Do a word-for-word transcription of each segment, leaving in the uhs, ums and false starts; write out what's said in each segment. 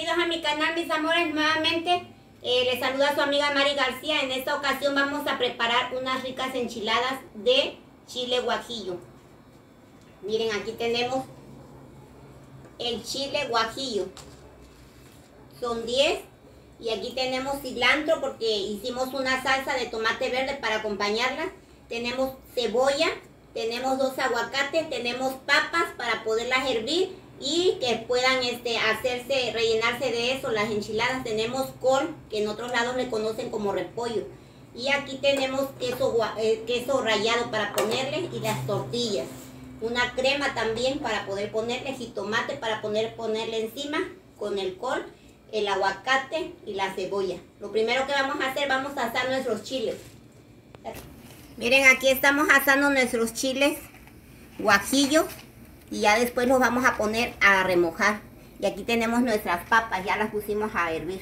bienvenidos a mi canal, mis amores, nuevamente. Eh, les saluda su amiga Mari García. En esta ocasión vamos a preparar unas ricas enchiladas de chile guajillo. Miren, aquí tenemos el chile guajillo. Son diez. Y aquí tenemos cilantro porque hicimos una salsa de tomate verde para acompañarla. Tenemos cebolla, tenemos dos aguacates, tenemos papas para poderlas hervir y que puedan este, hacerse, rellenarse de eso las enchiladas. Tenemos col, que en otros lados le conocen como repollo. Y aquí tenemos queso, eh, queso rallado para ponerle y las tortillas. Una crema también para poder ponerle, jitomate para poder ponerle encima con el col, el aguacate y la cebolla. Lo primero que vamos a hacer, vamos a asar nuestros chiles. Miren, aquí estamos asando nuestros chiles guajillo. Y ya después los vamos a poner a remojar. Y aquí tenemos nuestras papas, ya las pusimos a hervir.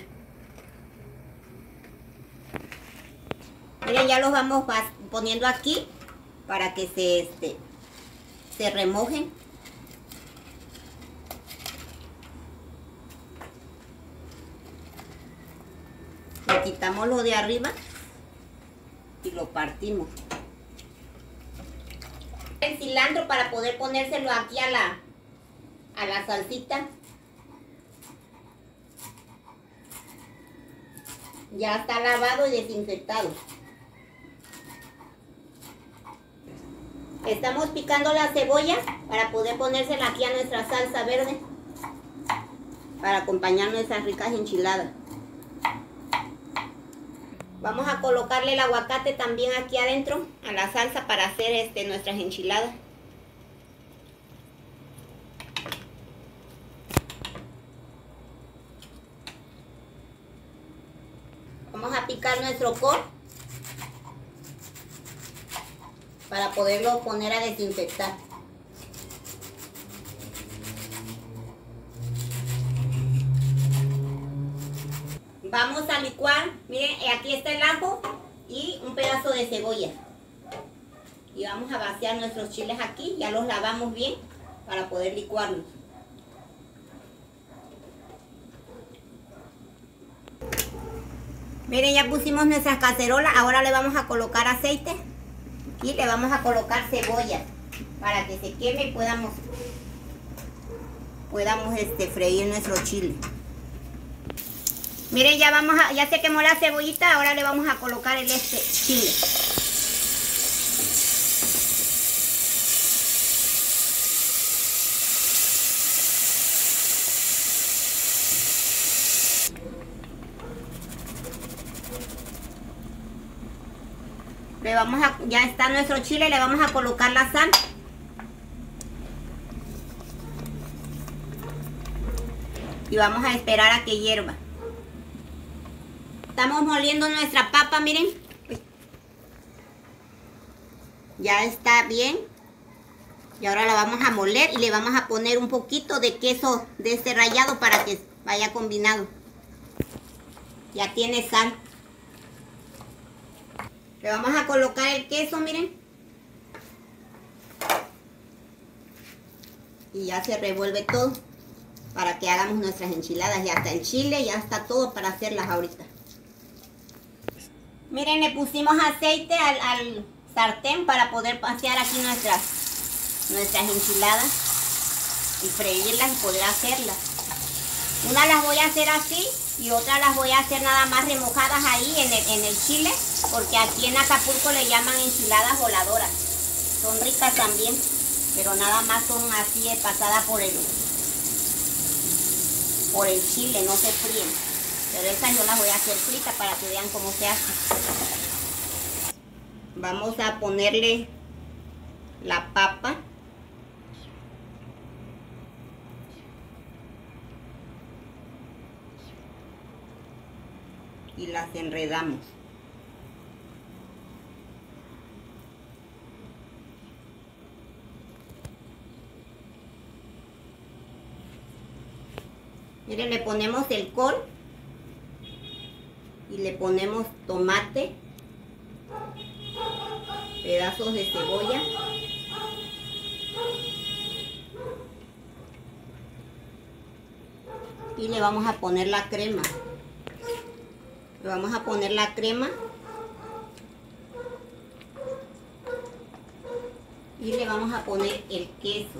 Miren, ya los vamos poniendo aquí para que se, este, se remojen. Le quitamos lo de arriba y lo partimos. El cilantro para poder ponérselo aquí a la a la salsita. Ya está lavado y desinfectado. Estamos picando la cebolla para poder ponérsela aquí a nuestra salsa verde para acompañar nuestras ricas enchiladas. Vamos a colocarle el aguacate también aquí adentro a la salsa para hacer este, nuestras enchiladas. Vamos a picar nuestro col para poderlo poner a desinfectar. Vamos a licuar, miren, aquí está el ajo y un pedazo de cebolla. Y vamos a vaciar nuestros chiles aquí, ya los lavamos bien para poder licuarlos. Miren, ya pusimos nuestras cacerolas, ahora le vamos a colocar aceite y le vamos a colocar cebolla para que se queme y podamos, podamos este, freír nuestro chile. Miren, ya vamos a, ya se quemó la cebollita, ahora le vamos a colocar el este chile. Le vamos a, ya está nuestro chile, le vamos a colocar la sal. Y vamos a esperar a que hierva. Estamos moliendo nuestra papa, miren. Ya está bien. Y ahora la vamos a moler y le vamos a poner un poquito de queso de este rallado para que vaya combinado. Ya tiene sal. Le vamos a colocar el queso, miren. Y ya se revuelve todo para que hagamos nuestras enchiladas. Ya está el chile, ya está todo para hacerlas ahorita. Miren, le pusimos aceite al, al sartén para poder pasear aquí nuestras, nuestras enchiladas y freírlas y poder hacerlas. Una las voy a hacer así y otra las voy a hacer nada más remojadas ahí en el, en el chile, porque aquí en Acapulco le llaman enchiladas voladoras. Son ricas también, pero nada más son así pasadas por el, por el chile, no se fríen. Pero estas yo las voy a hacer fritas para que vean cómo se hace. Vamos a ponerle la papa. Y las enredamos. Miren, le ponemos el col. Y le ponemos tomate, pedazos de cebolla, Y le vamos a poner la crema. Le vamos a poner la crema. Y le vamos a poner el queso.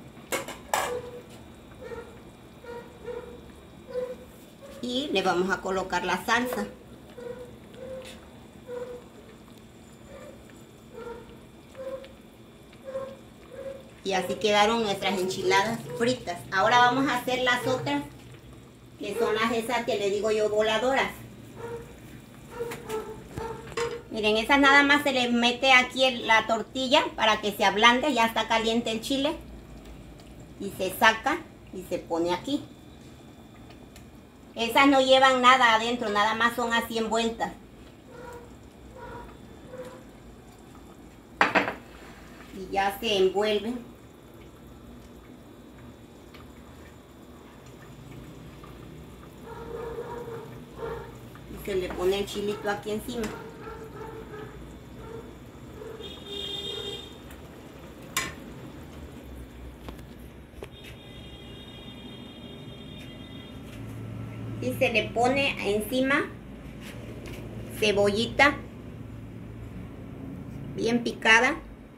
Y le vamos a colocar la salsa. Y así quedaron nuestras enchiladas fritas. Ahora vamos a hacer las otras, que son las esas que le digo yo voladoras. Miren, esas nada más se les mete aquí en la tortilla para que se ablande. Ya está caliente el chile. Y se saca y se pone aquí. Esas no llevan nada adentro, nada más son así envueltas. Y ya se envuelven. Y se le pone el chilito aquí encima. Y se le pone encima cebollita bien picada.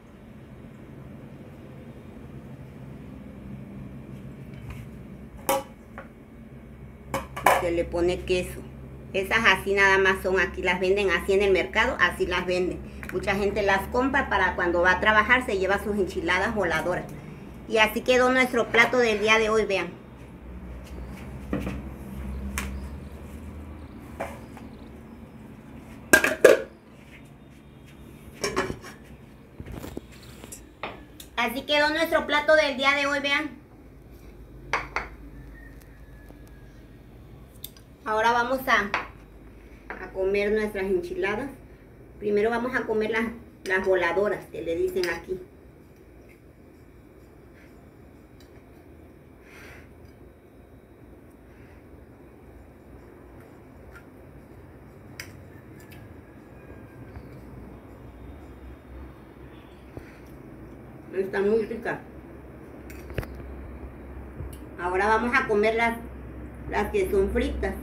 Y se le pone queso. Esas así nada más son, aquí las venden así en el mercado, así las venden. Mucha gente las compra para cuando va a trabajar, se lleva sus enchiladas voladoras. Y así quedó nuestro plato del día de hoy, vean. Así quedó nuestro plato del día de hoy, vean. Ahora vamos a, a comer nuestras enchiladas. Primero vamos a comer las, las voladoras, que le dicen aquí. Está muy rica. Ahora vamos a comer las, las que son fritas.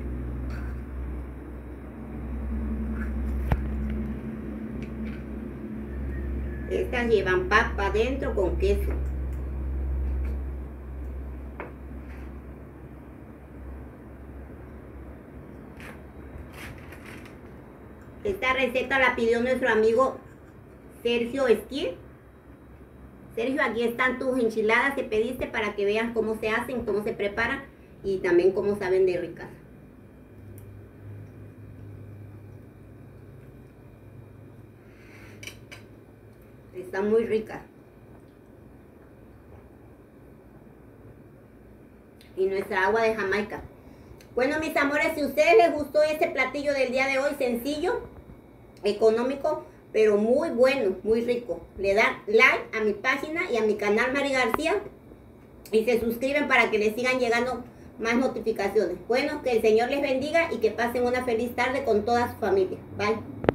Estas llevan papa dentro con queso. Esta receta la pidió nuestro amigo Sergio Esquí. Sergio, aquí están tus enchiladas que pediste para que veas cómo se hacen, cómo se preparan y también cómo saben de ricas. Están muy ricas. Y nuestra agua de Jamaica. Bueno, mis amores, si a ustedes les gustó este platillo del día de hoy, sencillo, económico, pero muy bueno, muy rico. Le dan like a mi página y a mi canal Mari García y se suscriben para que les sigan llegando más notificaciones. Bueno, que el Señor les bendiga y que pasen una feliz tarde con toda su familia. Bye.